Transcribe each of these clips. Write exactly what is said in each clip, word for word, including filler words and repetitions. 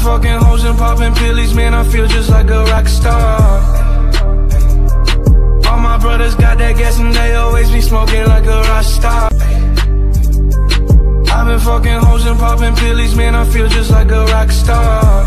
fucking hoes and popping pillies, man, I feel just like a rock star. All my brothers got that gas and they always be smoking like a rock star. I've been fucking hoes and popping pillies, man, I feel just like a rock star.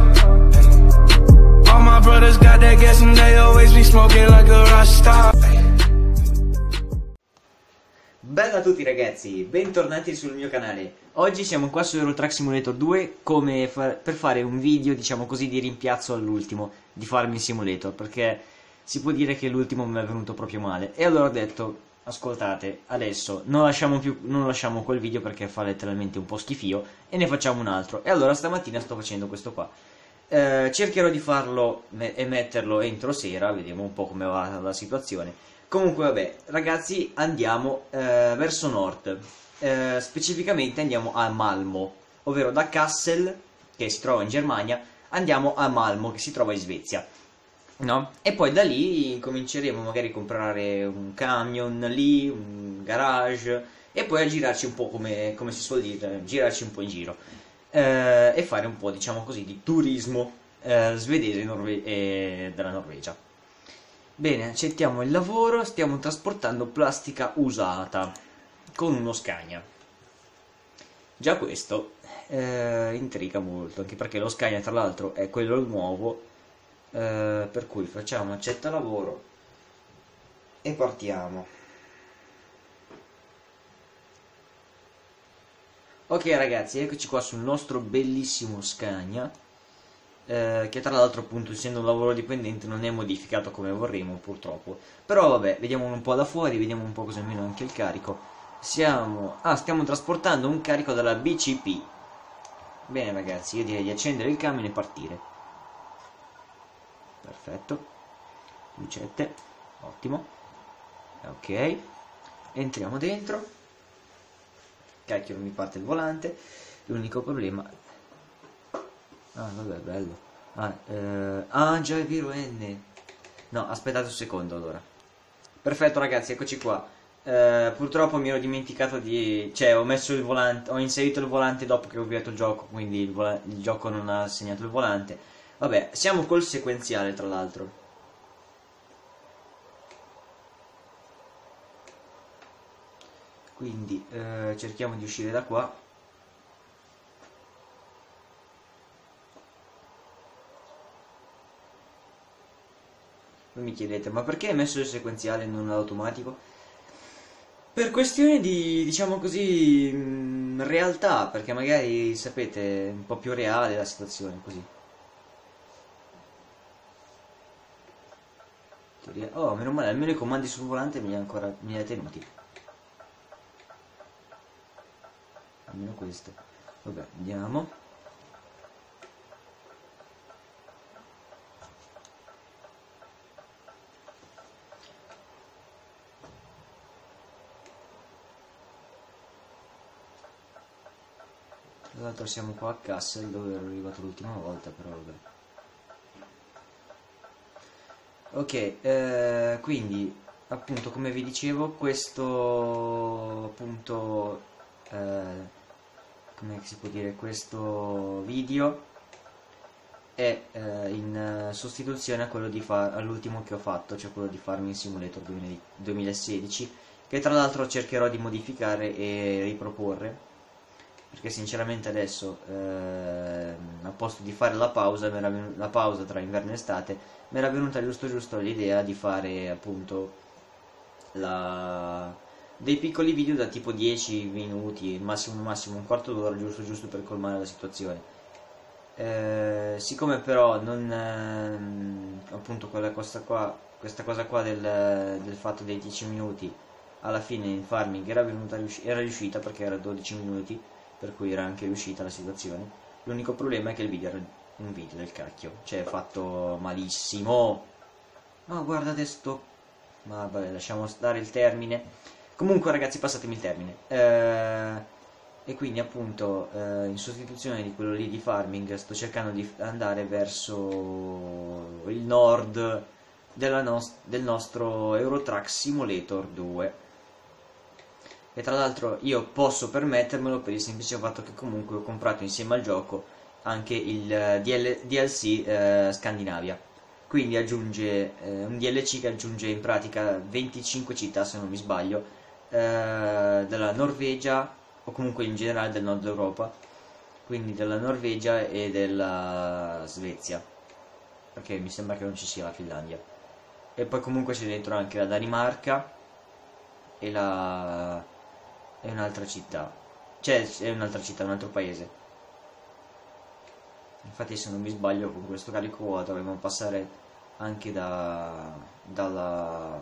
All my brothers got that gas and they always be smoking like a rock star. Bella a tutti ragazzi, bentornati sul mio canale. Oggi siamo qua su Euro Truck Simulator due come fa per fare un video, diciamo così, di rimpiazzo all'ultimo di Farming Simulator, perché si può dire che l'ultimo mi è venuto proprio male. E allora ho detto, ascoltate, adesso non lasciamo più non lasciamo quel video perché fa letteralmente un po' schifio e ne facciamo un altro. E allora stamattina sto facendo questo qua. Eh, cercherò di farlo e metterlo entro sera, vediamo un po' come va la situazione. Comunque vabbè ragazzi, andiamo eh, verso nord, eh, specificamente andiamo a Malmo, ovvero da Kassel, che si trova in Germania, andiamo a Malmo, che si trova in Svezia, no? E poi da lì cominceremo magari a comprare un camion lì, un garage, e poi a girarci un po' come, come si suol dire, girarci un po' in giro, eh, e fare un po', diciamo così, di turismo eh, svedese Norve e della Norvegia. Bene, accettiamo il lavoro, stiamo trasportando plastica usata con uno Scania. Già questo eh, intriga molto, anche perché lo Scania tra l'altro è quello nuovo, eh, per cui facciamo accetta lavoro e partiamo. Ok ragazzi, eccoci qua sul nostro bellissimo Scania. Eh, che tra l'altro appunto essendo un lavoro dipendente non è modificato come vorremmo purtroppo, però vabbè, vediamo un po' da fuori, vediamo un po' così almeno anche il carico. Siamo ah stiamo trasportando un carico dalla B C P. Bene ragazzi, io direi di accendere il camion e partire. Perfetto, lucette, ottimo, ok, entriamo dentro. Cacchio, non mi parte il volante, l'unico problema. Ah, vabbè, bello. Ah, eh, ah, già è vero, N. No, aspettate un secondo allora. Perfetto ragazzi, eccoci qua. Eh, purtroppo mi ero dimenticato di... Cioè, ho messo il volante, ho inserito il volante dopo che ho avviato il gioco, quindi il, il gioco non ha segnato il volante. Vabbè, siamo col sequenziale tra l'altro. Quindi, eh, cerchiamo di uscire da qua. Voi mi chiedete, ma perché hai messo il sequenziale e non l'automatico? Per questione di, diciamo così, mh, realtà, perché magari, sapete, è un po' più reale la situazione, così. Oh, meno male, almeno i comandi sul volante me li ha ancora, me li ha tenuti. Almeno questo. Vabbè, andiamo. Tra l'altro siamo qua a Kassel dove ero arrivato l'ultima volta, però vabbè. Ok, eh, quindi appunto come vi dicevo, questo appunto eh, come si può dire, questo video è eh, in sostituzione a quello di far all'ultimo che ho fatto, cioè quello di Farming Simulator duemilasedici, che tra l'altro cercherò di modificare e riproporre, perché sinceramente adesso eh, a posto di fare la pausa, la pausa tra inverno e estate, mi era venuta giusto giusto l'idea di fare appunto la... dei piccoli video da tipo dieci minuti, massimo massimo un quarto d'ora, giusto giusto per colmare la situazione. Eh, siccome però non eh, appunto quella cosa qua, questa cosa qua del, del fatto dei dieci minuti alla fine in Farming era venuta era riuscita, perché era dodici minuti, per cui era anche riuscita la situazione. L'unico problema è che il video era un video del cacchio, cioè fatto malissimo. Ma guardate sto... ma vabbè, lasciamo stare il termine. Comunque ragazzi, passatemi il termine. Eh, e quindi appunto eh, in sostituzione di quello lì di Farming sto cercando di andare verso il nord della nos del nostro Euro Truck Simulator due. E tra l'altro io posso permettermelo per il semplice fatto che comunque ho comprato insieme al gioco anche il D L C eh, Scandinavia, quindi aggiunge eh, un D L C che aggiunge in pratica venticinque città, se non mi sbaglio, eh, della Norvegia o comunque in generale del nord Europa, quindi della Norvegia e della Svezia, perché mi sembra che non ci sia la Finlandia, e poi comunque c'è dentro anche la Danimarca e la e un'altra città, cioè è un'altra città, un altro paese. Infatti se non mi sbaglio con questo carico dovremmo passare anche da dalla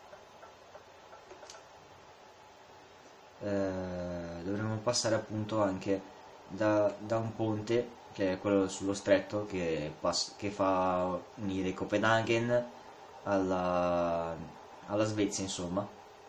eh, dovremmo passare appunto anche da, da un ponte che è quello sullo stretto che, pass che fa unire Copenaghen alla, alla Svezia, insomma.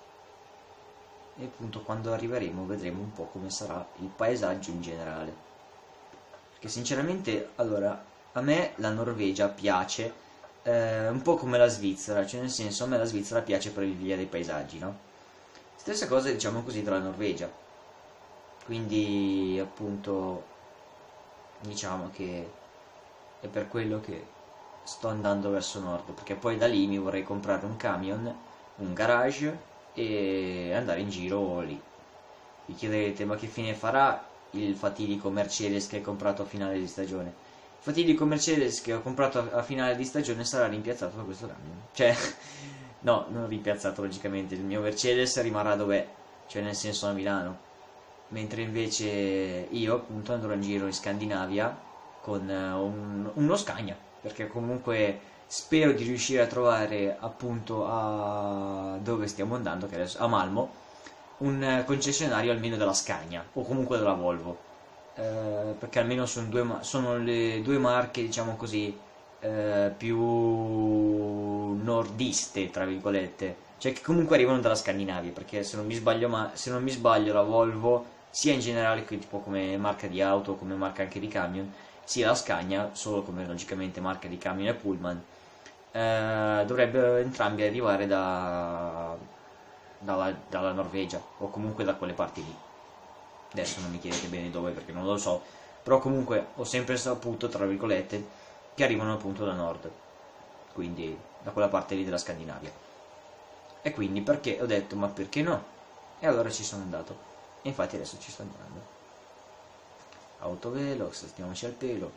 E appunto quando arriveremo vedremo un po' come sarà il paesaggio in generale, perché sinceramente, allora, a me la Norvegia piace eh, un po' come la Svizzera, cioè nel senso, a me la Svizzera piace per il via dei paesaggi, no? Stessa cosa diciamo così della Norvegia, quindi appunto diciamo che è per quello che sto andando verso nord, perché poi da lì mi vorrei comprare un camion, un garage e andare in giro lì. Vi chiederete ma che fine farà il fatidico Mercedes che hai comprato a finale di stagione? Il fatidico Mercedes che ho comprato a, a finale di stagione sarà rimpiazzato da questo camion, cioè no, non rimpiazzato logicamente, il mio Mercedes rimarrà dov'è, cioè nel senso a Milano, mentre invece io appunto andrò in giro in Scandinavia con un, uno Scania, perché comunque spero di riuscire a trovare appunto a dove stiamo andando, che adesso a Malmo, un concessionario almeno della Scania o comunque della Volvo, eh, perché almeno sono, due, sono le due marche, diciamo così, eh, più nordiste tra virgolette, cioè che comunque arrivano dalla Scandinavia, perché se non mi sbaglio, ma se non mi sbaglio la Volvo sia in generale tipo come marca di auto, come marca anche di camion, sia la Scania solo come logicamente marca di camion e pullman, eh, dovrebbero entrambi arrivare da, dalla, dalla Norvegia o comunque da quelle parti lì. Adesso non mi chiedete bene dove perché non lo so, però comunque ho sempre saputo tra virgolette che arrivano appunto da nord, quindi da quella parte lì della Scandinavia, e quindi perché ho detto ma perché no, e allora ci sono andato e infatti adesso ci sto andando. Autovelox, stiamoci al pelo.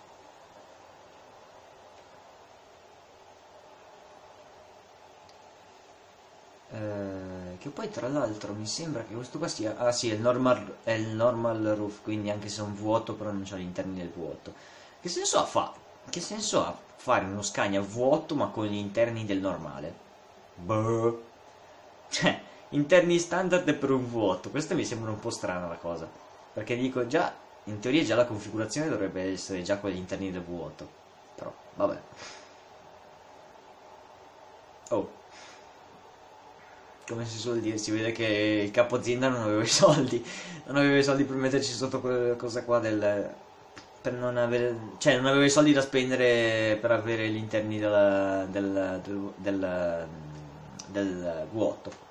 Eh, che poi tra l'altro mi sembra che questo qua sia, ah sì, è il normal, è il normal roof, quindi anche se è un V otto però non c'ha gli interni del V otto. Che senso ha fa? Che senso ha fare uno Scania V otto ma con gli interni del normale? Boh. Cioè, interni standard per un V otto, questo mi sembra un po' strana la cosa, perché dico già, in teoria già la configurazione dovrebbe essere già con gli interni del V otto, però vabbè. Oh, come si suol dire, si vede che il capo azienda non aveva i soldi, non aveva i soldi per metterci sotto quella cosa qua del, per non avere, cioè non aveva i soldi da spendere per avere gli interni della, del, del, del, del V otto.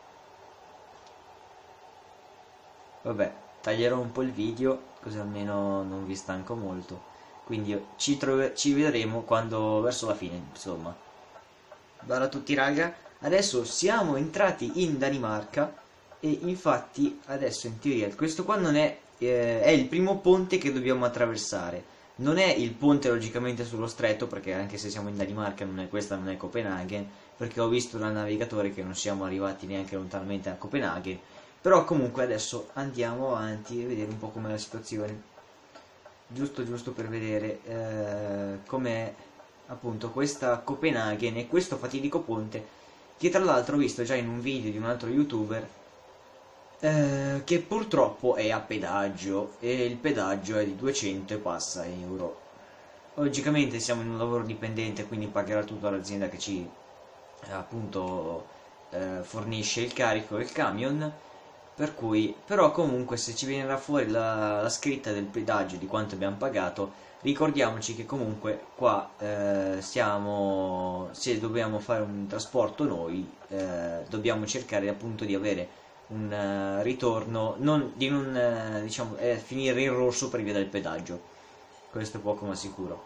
Vabbè, taglierò un po' il video così almeno non vi stanco molto, quindi ci, ci vedremo quando verso la fine, insomma. Bella a tutti raga, adesso siamo entrati in Danimarca e infatti adesso in teoria questo qua non è, eh, è il primo ponte che dobbiamo attraversare, non è il ponte logicamente sullo stretto, perché anche se siamo in Danimarca non è, questa non è Copenaghen, perché ho visto dal navigatore che non siamo arrivati neanche lontanamente a Copenaghen. Però comunque adesso andiamo avanti e vedere un po' com'è la situazione, giusto giusto per vedere eh, com'è appunto questa Copenaghen e questo fatidico ponte, che tra l'altro ho visto già in un video di un altro youtuber eh, che purtroppo è a pedaggio, e il pedaggio è di duecento e passa euro. Logicamente siamo in un lavoro dipendente, quindi pagherà tutta l'azienda che ci eh, appunto eh, fornisce il carico e il camion. Per cui, però comunque se ci viene fuori la, la scritta del pedaggio di quanto abbiamo pagato, ricordiamoci che comunque qua eh, siamo, se dobbiamo fare un trasporto noi, eh, dobbiamo cercare appunto di avere un uh, ritorno, non, di non uh, diciamo, eh, finire in rosso per via del pedaggio. questo è poco ma sicuro.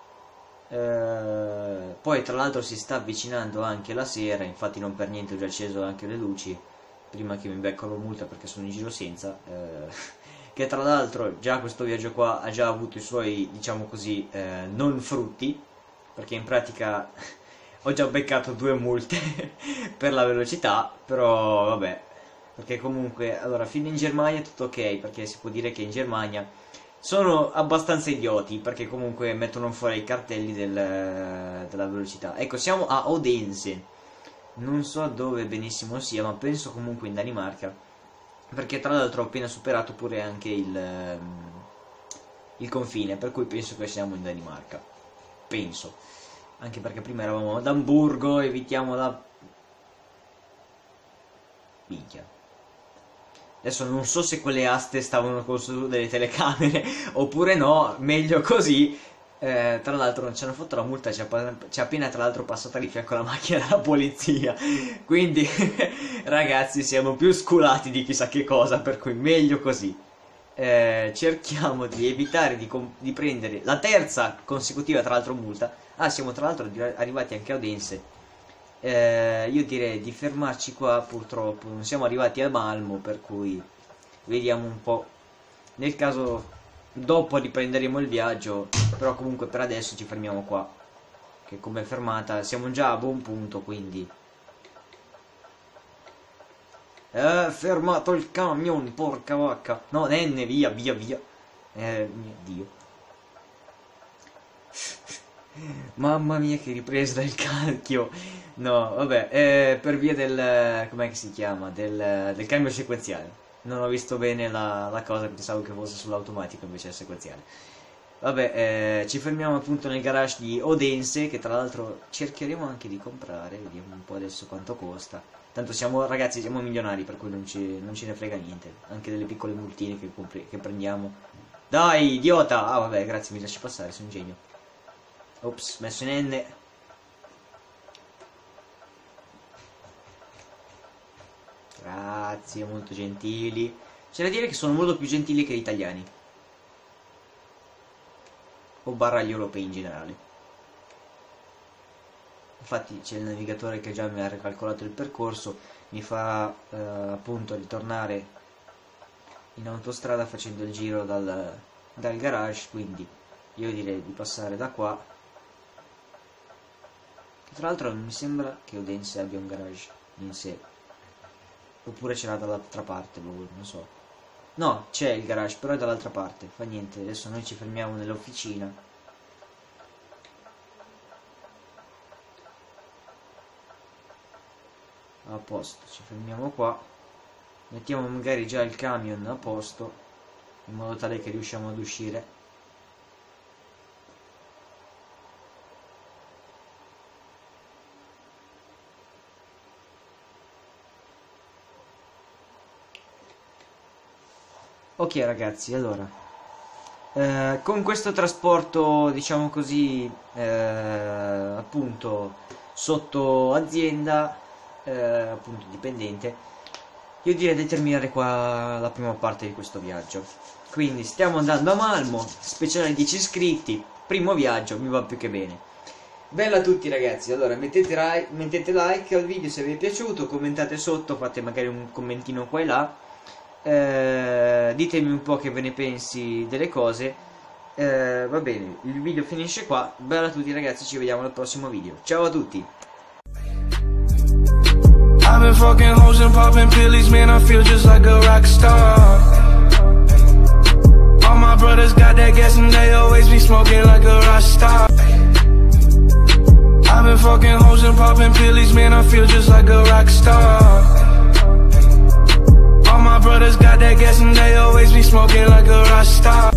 Eh, poi tra l'altro si sta avvicinando anche la sera, infatti non per niente ho già acceso anche le luci prima che mi beccano multa perché sono in giro senza, eh, che tra l'altro già questo viaggio qua ha già avuto i suoi, diciamo così, eh, non frutti, perché in pratica ho già beccato due multe per la velocità, però vabbè, perché comunque, allora, fino in Germania è tutto ok, perché si può dire che in Germania sono abbastanza idioti, perché comunque mettono fuori i cartelli del, della velocità. Ecco, siamo a Odense, non so dove benissimo sia, ma penso comunque in Danimarca, perché tra l'altro ho appena superato pure anche il, il confine, per cui penso che siamo in Danimarca, penso, anche perché prima eravamo ad Amburgo, evitiamo la... minchia. Adesso non so se quelle aste stavano con delle telecamere oppure no, meglio così. Eh, tra l'altro non ci hanno fatto la multa, ci ha appena tra l'altro passata di fianco la macchina della polizia. Quindi ragazzi siamo più sculati di chissà che cosa, per cui meglio così. Eh, cerchiamo di evitare di, di prendere la terza consecutiva tra l'altro multa. Ah, siamo tra l'altro arrivati anche a Odense. Eh, io direi di fermarci qua, purtroppo non siamo arrivati a Malmo, per cui vediamo un po', nel caso dopo riprenderemo il viaggio, però comunque per adesso ci fermiamo qua, che come fermata siamo già a buon punto, quindi eh, fermato il camion, porca vacca, no, nenne, via, via, via, eh, mio Dio. Mamma mia che ripresa del cacchio. No, vabbè, eh, per via del... com'è che si chiama? Del, del cambio sequenziale. Non ho visto bene la, la cosa, pensavo che fosse sull'automatico invece è sequenziale. Vabbè, eh, ci fermiamo appunto nel garage di Odense, che tra l'altro cercheremo anche di comprare. Vediamo un po' adesso quanto costa. Tanto siamo, ragazzi, siamo milionari, per cui non ci, non ce ne frega niente. Anche delle piccole multine che, che prendiamo. Dai, idiota! Ah, vabbè, grazie, mi lasci passare, sono un genio. Ops, messo in N. Grazie, molto gentili. C'è da dire che sono molto più gentili che gli italiani. O barra gli europei in generale. Infatti c'è il navigatore che già mi ha ricalcolato il percorso. Mi fa eh, appunto ritornare in autostrada facendo il giro dal, dal garage. Quindi io direi di passare da qua. Tra l'altro non mi sembra che Odense abbia un garage in sé. Oppure ce l'ha dall'altra parte, non so. No, c'è il garage, però è dall'altra parte. Fa niente, adesso noi ci fermiamo nell'officina. A posto, ci fermiamo qua. Mettiamo magari già il camion a posto, in modo tale che riusciamo ad uscire. Ok ragazzi, allora eh, con questo trasporto, diciamo così, eh, appunto sotto azienda, eh, appunto dipendente, io direi di terminare qua la prima parte di questo viaggio. Quindi stiamo andando a Malmo, speciale dieci iscritti, primo viaggio, mi va più che bene. Bella a tutti ragazzi, allora mettete, like, mettete like al video se vi è piaciuto, commentate sotto, fate magari un commentino qua e là. Eh, ditemi un po' che ve ne pensi delle cose. eh, Va bene, il video finisce qua. Bella a tutti ragazzi, ci vediamo al prossimo video. Ciao a tutti. I've been fucking hoes and popping pillies, man, I feel just like a rock star. All my brothers got that gas and they always be smoking like a rock star. I've been fucking hoes and popping pillies, man, I feel just like a rock star. All my brothers got that gas and they always be smoking like a rock star.